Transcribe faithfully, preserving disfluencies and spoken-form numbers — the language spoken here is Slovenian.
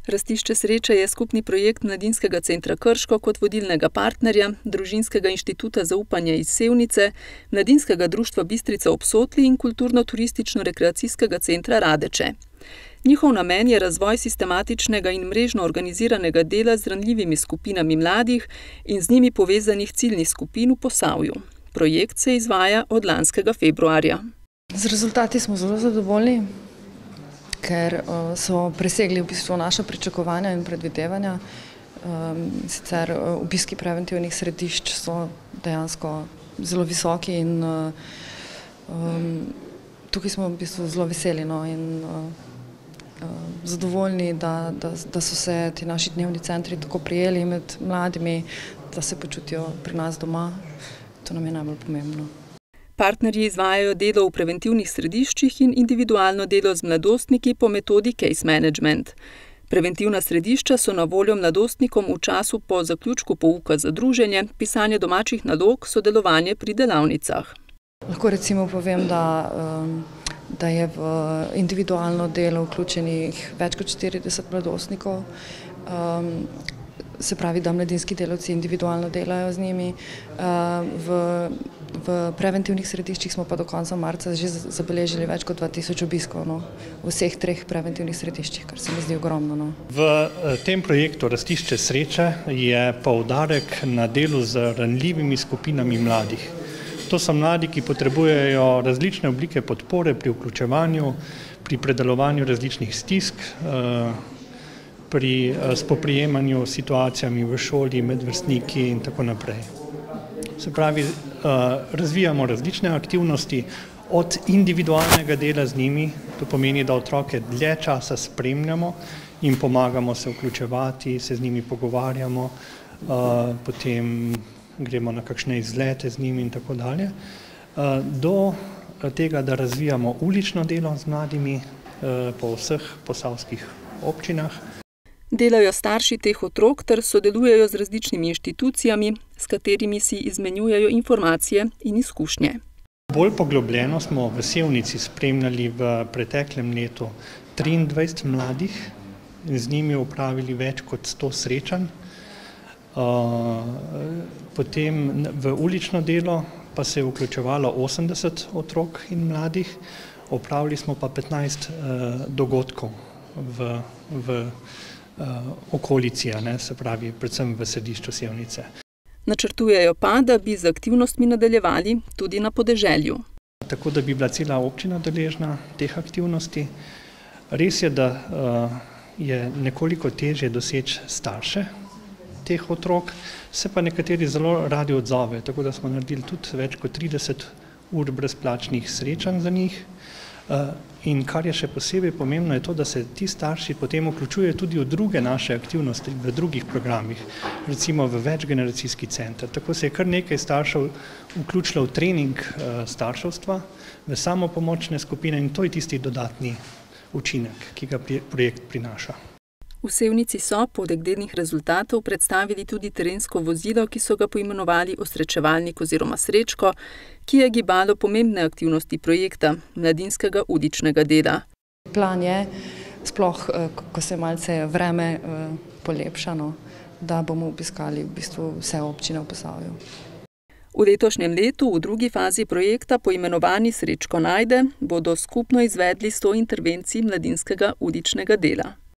Rastišče sreče je skupni projekt Mladinskega centra Krško kot vodilnega partnerja, Družinskega inštituta za upanje iz Sevnice, Mladinskega društva Bistrica ob Sotli in Kulturno-turistično-rekreacijskega centra Radeče. Njihov namen je razvoj sistematičnega in mrežno organiziranega dela z ranljivimi skupinami mladih in z njimi povezanih ciljnih skupin v Posavju. Projekt se izvaja od lanskega februarja. Z rezultati smo zelo zadovoljni, ker so presegli v bistvu naša pričakovanja in predvidevanja. Sicer obiski preventivnih središč so dejansko zelo visoki in tukaj smo v bistvu zelo veseli in zadovoljni, da, da, da so se ti naši dnevni centri tako prijeli med mladimi, da se počutijo pri nas doma. To nam je najbolj pomembno. Partnerji izvajajo delo v preventivnih središčih in individualno delo z mladostniki po metodi case management. Preventivna središča so na voljo mladostnikom v času po zaključku pouka za druženje, pisanje domačih nalog, sodelovanje pri delavnicah. Lahko recimo povem, da, da je v individualno delo vključenih več kot štirideset mladostnikov. Se pravi, da mladinski delavci individualno delajo z njimi. V, v preventivnih središčih smo pa do konca marca že zabeležili več kot dva tisoč obiskov, no, v vseh treh preventivnih središčih, kar se mi zdi ogromno. No. V tem projektu Rastišče sreče je poudarek na delu z ranljivimi skupinami mladih. To so mladi, ki potrebujejo različne oblike podpore pri vključevanju, pri predelovanju različnih stisk, pri spoprijemanju s situacijami v šoli, med vrstniki in tako naprej. Se pravi, razvijamo različne aktivnosti od individualnega dela z njimi, to pomeni, da otroke dlje časa spremljamo in pomagamo se vključevati, se z njimi pogovarjamo, potem gremo na kakšne izlete z njimi in tako dalje, do tega, da razvijamo ulično delo z mladimi po vseh posavskih občinah. Delajo starši teh otrok ter sodelujejo z različnimi inštitucijami, s katerimi si izmenjujejo informacije in izkušnje. Bolj poglobljeno smo v Sevnici spremljali v preteklem letu triindvajset mladih in z njimi opravili več kot sto srečanj. Potem v ulično delo pa se je vključevalo osemdeset otrok in mladih, opravili smo pa petnajst dogodkov v, v okolici, ne, se pravi predvsem v središču Sevnice. Načrtujejo pa, da bi z aktivnostmi nadaljevali tudi na podeželju. Tako da bi bila cela občina deležna teh aktivnosti. Res je, da je nekoliko težje doseči starše teh otrok, se pa nekateri zelo radi odzovejo, tako da smo naredili tudi več kot trideset ur brezplačnih srečanj za njih. In kar je še posebej pomembno, je to, da se ti starši potem vključujejo tudi v druge naše aktivnosti, v drugih programih, recimo v večgeneracijski center. Tako se je kar nekaj staršev vključilo v trening starševstva, v samopomočne skupine in to je tisti dodatni učinek, ki ga projekt prinaša. V Sevnici so poleg delnih rezultatov predstavili tudi terensko vozilo, ki so ga poimenovali Osrečevalnik oziroma Srečko, ki je gibalo pomembne aktivnosti projekta Mladinskega uličnega dela. Plan je, sploh ko se malce vreme polepšano, da bomo obiskali v bistvu vse občine v Posavju. V letošnjem letu, v drugi fazi projekta, poimenovani Srečko najde, bodo skupno izvedli sto intervencij mladinskega uličnega dela.